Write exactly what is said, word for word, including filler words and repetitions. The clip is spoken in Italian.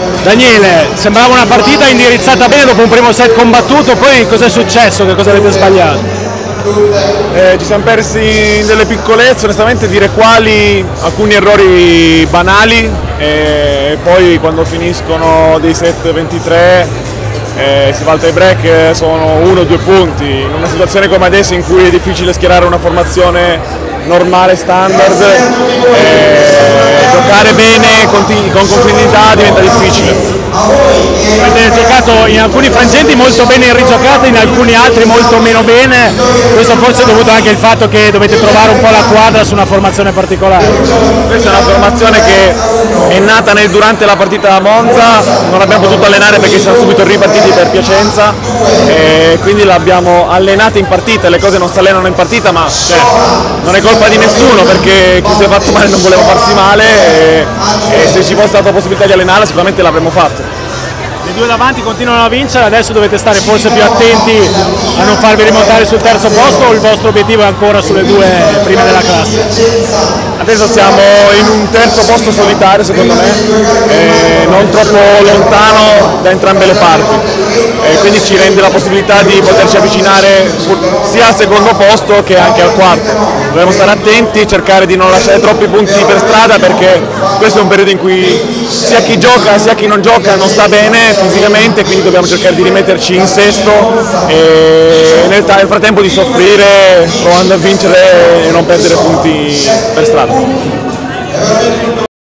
Daniele, sembrava una partita indirizzata bene dopo un primo set combattuto, poi cos'è successo? Che cosa avete sbagliato? Eh, ci siamo persi in delle piccolezze, onestamente dire quali, alcuni errori banali e poi quando finiscono dei set ventitré eh, si va al tie break, sono uno o due punti, in una situazione come adesso in cui è difficile schierare una formazione normale, standard, eh, giocare bene con continuità diventa difficile. Avete giocato in alcuni frangenti molto bene in rigiocata, in alcuni altri molto meno bene, questo forse è dovuto anche al fatto che dovete trovare un po' la quadra su una formazione particolare. Questa è una formazione che è nata nel, durante la partita a Monza, non abbiamo potuto allenare perché siamo subito ripartiti per Piacenza e quindi l'abbiamo allenata in partita, le cose non si allenano in partita ma cioè, non è colpa di nessuno perché chi si è fatto male non voleva farsi male e, e se ci fosse stata la possibilità di allenarla sicuramente l'avremmo fatto. Le due davanti continuano a vincere, adesso dovete stare forse più attenti a non farvi rimontare sul terzo posto o il vostro obiettivo è ancora sulle due prime della classe? Adesso siamo in un terzo posto solitario secondo me, eh, non troppo lontano da entrambe le parti, eh, quindi ci rende la possibilità di poterci avvicinare sia al secondo posto che anche al quarto. Dobbiamo stare attenti, cercare di non lasciare troppi punti per strada perché questo è un periodo in cui sia chi gioca sia chi non gioca non sta bene fisicamente, quindi dobbiamo cercare di rimetterci in sesto e nel, nel frattempo di soffrire provando a vincere e non perdere punti per strada.